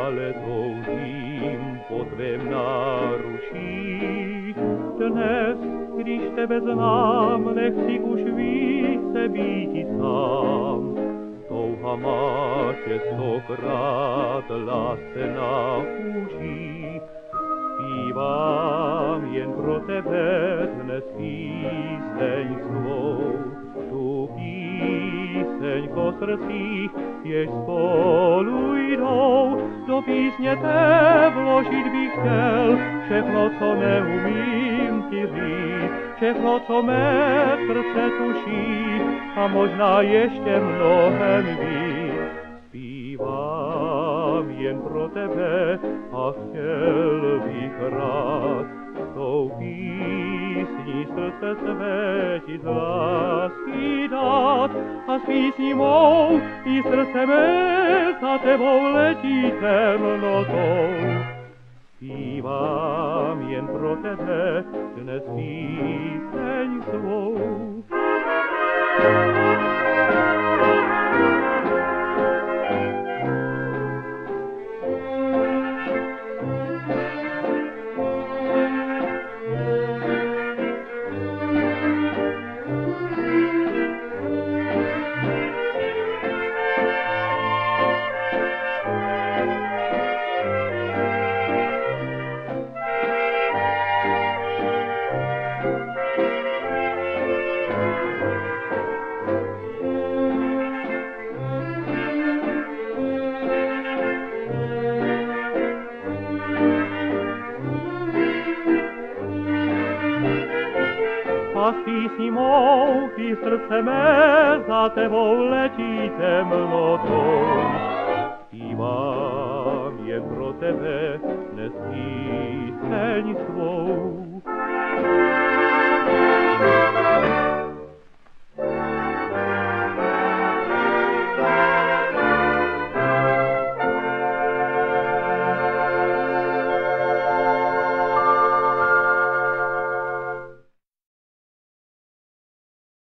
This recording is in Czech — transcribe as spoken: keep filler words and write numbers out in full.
ale toužím po tvém náručí. Dnes, když tebe znám, nechci už více být sám. Touha má tě stokrát lásce naučí. Zpívám jen pro tebe dnes píseň svou, tu píseň o srdcích, jež spolu jdou. Do písně té vložit bych chtěl všechno, co neumím ti říct, všechno, co mé srdce tuší a možná ještě mnohem víc. Zpívám jen pro tebe a chtěl bych rád tou písní srdce své ti z lásky dát. A s písní mou i srdce mé za tebou letí temnotou. Zpívám jen pro tebe dnes píseň svou. A s písní mou i srdce mé za tebou letí temnotou. Zpívám jen pro tebe dnes píseň svou.